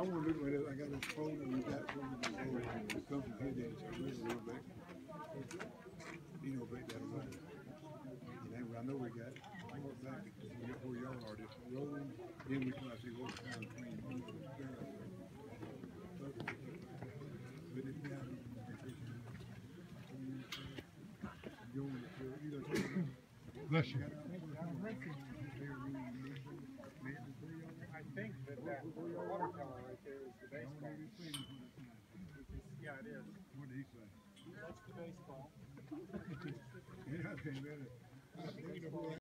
I want to look at it. I got this folder we got from the company here that I read a little bit. You know, break that away. And then I know we got more back where y'all are this road. Then we try to see what kind of clean people is there. But it's down bless you. I think that water tower right there is the baseball. Yeah, it is. What did he say? That's the baseball. Yeah, I think that is.